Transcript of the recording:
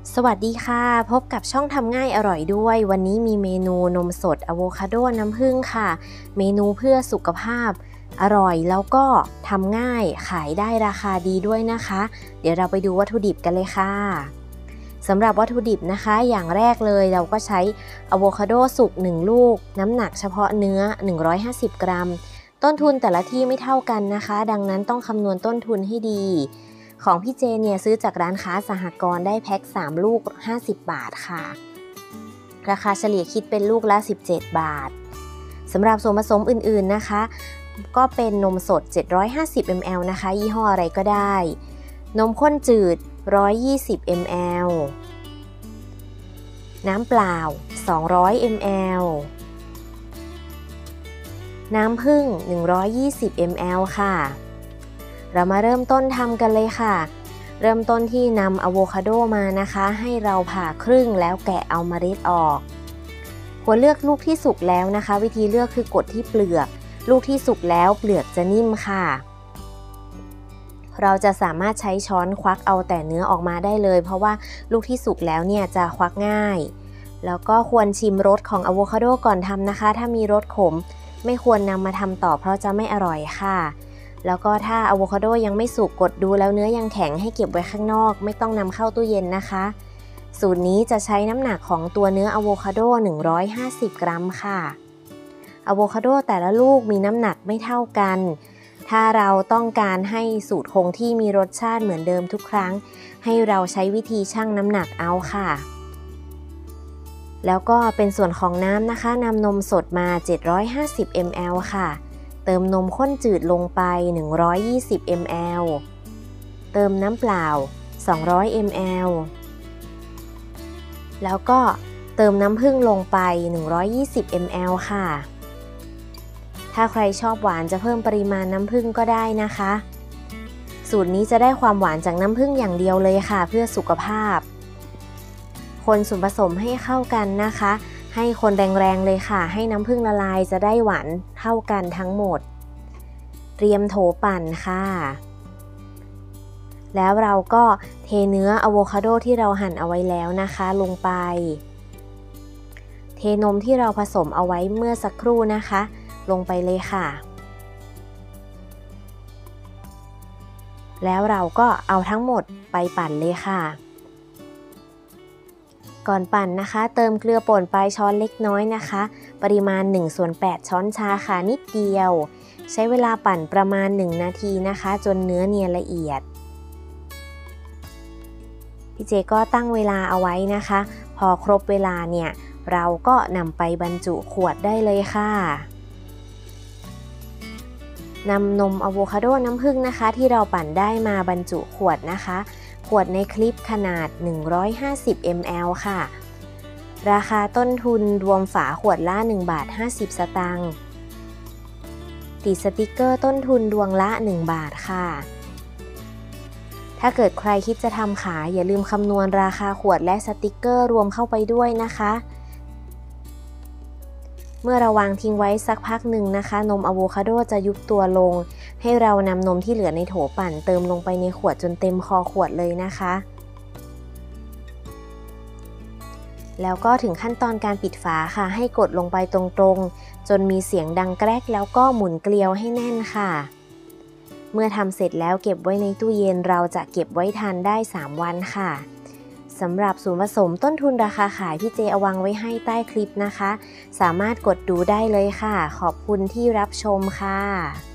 สวัสดีค่ะพบกับช่องทำง่ายอร่อยด้วยวันนี้มีเมนูนมสดอะโวคาโดน้ำผึ้งค่ะเมนูเพื่อสุขภาพอร่อยแล้วก็ทำง่ายขายได้ราคาดีด้วยนะคะเดี๋ยวเราไปดูวัตถุดิบกันเลยค่ะสำหรับวัตถุดิบนะคะอย่างแรกเลยเราก็ใช้อะโวคาโดสุก1ลูกน้ำหนักเฉพาะเนื้อ150กรัมต้นทุนแต่ละที่ไม่เท่ากันนะคะดังนั้นต้องคำนวณต้นทุนให้ดีของพี่เจเนี่ยซื้อจากร้านค้าสหกรณ์ได้แพ็ค3ลูก50บาทค่ะราคาเฉลี่ยคิดเป็นลูกละ17บาทสำหรับส่วนผสมอื่นๆนะคะก็เป็นนมสด750 ml นะคะยี่ห้ออะไรก็ได้นมข้นจืด120 ml น้ำเปล่า200 ml น้ำผึ้ง120 ml ค่ะเรามาเริ่มต้นทำกันเลยค่ะเริ่มต้นที่นำอะโวคาโดมานะคะให้เราผ่าครึ่งแล้วแกะเอาเมล็ดออกควรเลือกลูกที่สุกแล้วนะคะวิธีเลือกคือกดที่เปลือกลูกที่สุกแล้วเปลือกจะนิ่มค่ะเราจะสามารถใช้ช้อนควักเอาแต่เนื้อออกมาได้เลยเพราะว่าลูกที่สุกแล้วเนี่ยจะควักง่ายแล้วก็ควรชิมรสของอะโวคาโดก่อนทำนะคะถ้ามีรสขมไม่ควรนำมาทำต่อเพราะจะไม่อร่อยค่ะแล้วก็ถ้าอะโวคาโดยังไม่สุกกดดูแล้วเนื้อยังแข็งให้เก็บไว้ข้างนอกไม่ต้องนำเข้าตู้เย็นนะคะสูตรนี้จะใช้น้ำหนักของตัวเนื้ออะโวคาโด150กรัมค่ะอะโวคาโดแต่ละลูกมีน้ำหนักไม่เท่ากันถ้าเราต้องการให้สูตรคงที่มีรสชาติเหมือนเดิมทุกครั้งให้เราใช้วิธีชั่งน้ำหนักเอาค่ะแล้วก็เป็นส่วนของน้ำนะคะนำนมสดมา750 ml ค่ะเติมนมข้นจืดลงไป120 ml เติมน้ำเปล่า200 ml แล้วก็เติมน้ำผึ้งลงไป120 ml ค่ะถ้าใครชอบหวานจะเพิ่มปริมาณน้ำผึ้งก็ได้นะคะสูตรนี้จะได้ความหวานจากน้ำผึ้งอย่างเดียวเลยค่ะเพื่อสุขภาพคนส่วนผสมให้เข้ากันนะคะให้คนแรงๆเลยค่ะให้น้ำผึ้งละลายจะได้หวานเท่ากันทั้งหมดเตรียมโถปั่นค่ะแล้วเราก็เทเนื้ออะโวคาโดที่เราหั่นเอาไว้แล้วนะคะลงไปเทนมที่เราผสมเอาไว้เมื่อสักครู่นะคะลงไปเลยค่ะแล้วเราก็เอาทั้งหมดไปปั่นเลยค่ะก่อนปั่นนะคะเติมเกลือป่นปลายช้อนเล็กน้อยนะคะปริมาณ1/8ช้อนชาค่ะนิดเดียวใช้เวลาปั่นประมาณ1นาทีนะคะจนเนื้อเนียนละเอียดพี่เจก็ตั้งเวลาเอาไว้นะคะพอครบเวลาเนี่ยเราก็นำไปบรรจุขวดได้เลยค่ะนำนมอะโวคาโดน้ำผึ้งนะคะที่เราปั่นได้มาบรรจุขวดนะคะขวดในคลิปขนาด150 ml ค่ะราคาต้นทุนรวมฝาขวดละ1.50 บาทติดสติกเกอร์ต้นทุนดวงละ1บาทค่ะถ้าเกิดใครคิดจะทำขายอย่าลืมคำนวณราคาขวดและสติกเกอร์รวมเข้าไปด้วยนะคะเมื่อเราวางทิ้งไว้สักพักหนึ่งนะคะนมอะโวคาโดจะยุบตัวลงให้เรานำนมที่เหลือในโถปั่นเติมลงไปในขวดจนเต็มคอขวดเลยนะคะแล้วก็ถึงขั้นตอนการปิดฝาค่ะให้กดลงไปตรงๆจนมีเสียงดังแกรกแล้วก็หมุนเกลียวให้แน่นค่ะเมื่อทำเสร็จแล้วเก็บไว้ในตู้เย็นเราจะเก็บไว้ทานได้3วันค่ะสำหรับส่วนผสมต้นทุนราคาขายพี่เจเอาวางไว้ให้ใต้คลิปนะคะสามารถกดดูได้เลยค่ะขอบคุณที่รับชมค่ะ